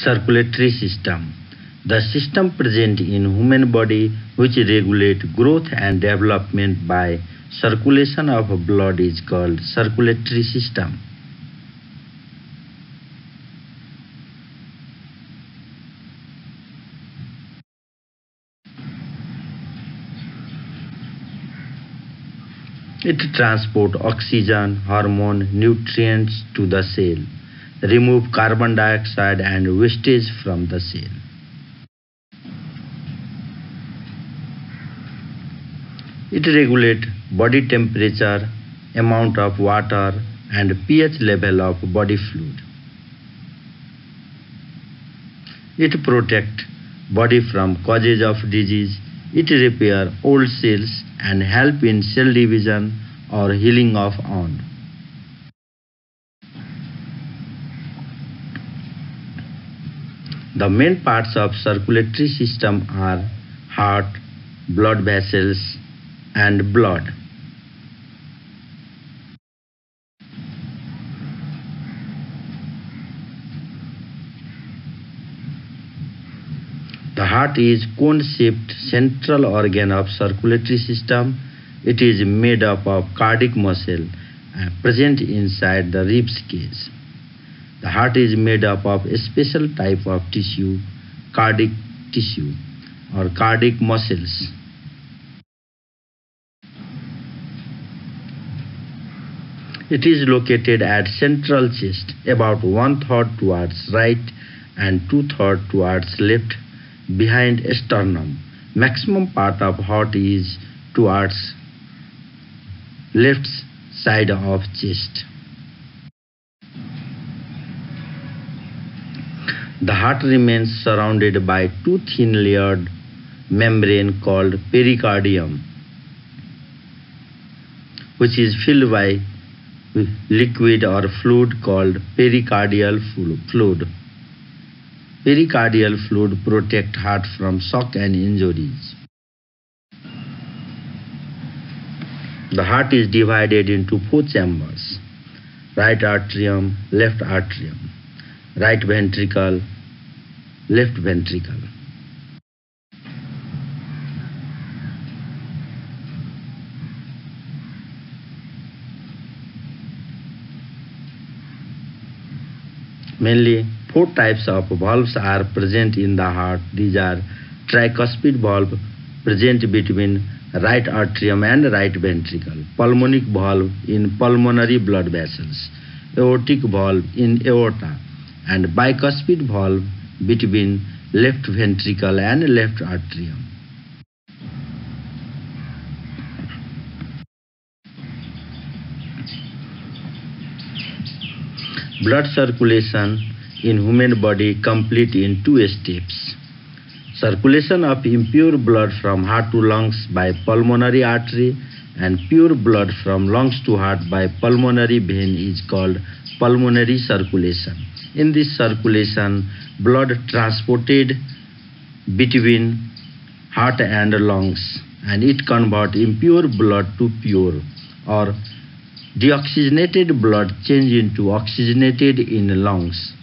Circulatory system. The system present in human body which regulate growth and development by circulation of blood is called circulatory system. It transport oxygen, hormone, nutrients to the cell, remove carbon dioxide and wastage from the cell. It regulate body temperature, amount of water and pH level of body fluid. It protect body from causes of disease. It repair old cells and help in cell division or healing of wound. The main parts of circulatory system are heart, blood vessels, and blood. The heart is cone-shaped central organ of circulatory system. It is made up of cardiac muscle present inside the ribs cage. The heart is made up of a special type of tissue, cardiac tissue or cardiac muscles. It is located at central chest, about 1/3 towards right and 2/3 towards left, behind sternum. Maximum part of heart is towards left side of chest. The heart remains surrounded by two thin-layered membrane called pericardium, which is filled by liquid or fluid called pericardial fluid. Pericardial fluid protect heart from shock and injuries. The heart is divided into four chambers: right atrium, left atrium, right ventricle, left ventricle. Mainly four types of valves are present in the heart. These are tricuspid valve present between right atrium and right ventricle, pulmonic valve in pulmonary blood vessels, aortic valve in aorta, and bicuspid valve between left ventricle and left atrium. Blood circulation in human body complete in two steps. Circulation of impure blood from heart to lungs by pulmonary artery and pure blood from lungs to heart by pulmonary vein is called pulmonary circulation. In this circulation, blood transported between heart and lungs, and it convert impure blood to pure, or deoxygenated blood change into oxygenated in lungs.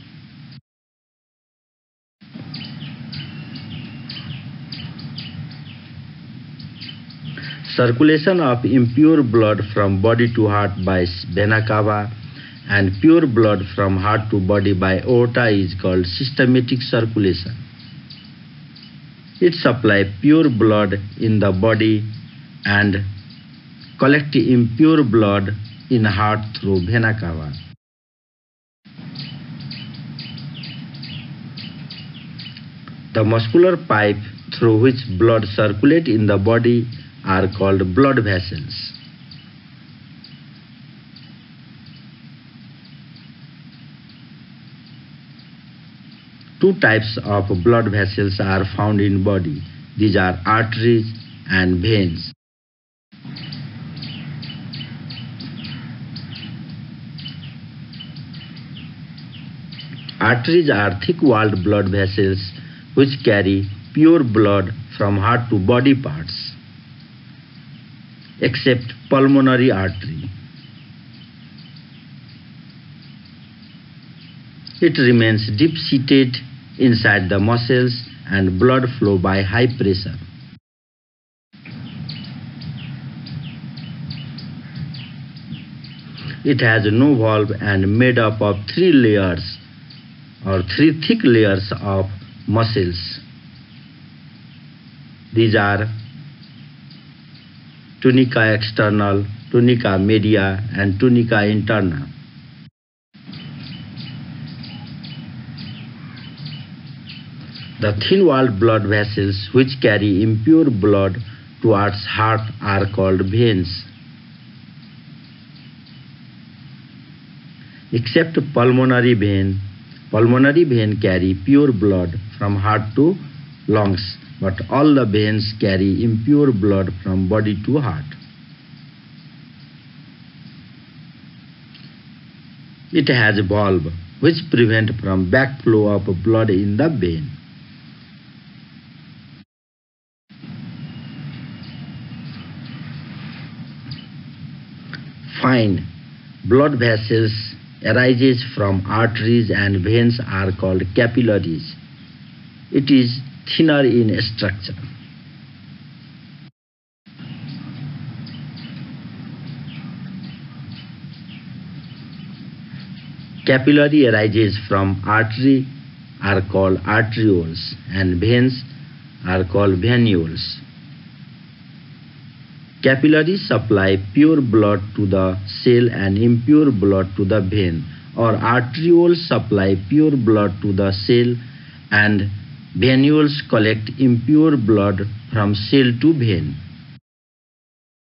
Circulation of impure blood from body to heart by vena cava and pure blood from heart to body by aorta is called systematic circulation. It supplies pure blood in the body and collects impure blood in heart through vena cava. The muscular pipe through which blood circulates in the body are called blood vessels. Two types of blood vessels are found in body. These are arteries and veins. Arteries are thick-walled blood vessels which carry pure blood from heart to body parts, except pulmonary artery. It remains deep-seated inside the muscles and blood flow by high pressure. It has no valve and made up of 3 layers or 3 thick layers of muscles. These are tunica externa, tunica media, and tunica interna. The thin-walled blood vessels which carry impure blood towards heart are called veins. Except pulmonary vein carry pure blood from heart to lungs, but all the veins carry impure blood from body to heart. It has a valve which prevent from backflow of blood in the vein. Fine blood vessels arises from arteries and veins are called capillaries. It is thinner in structure. Capillary arises from artery are called arterioles and veins are called venules. Capillaries supply pure blood to the cell and impure blood to the vein, or arterioles supply pure blood to the cell and venules collect impure blood from cell to vein.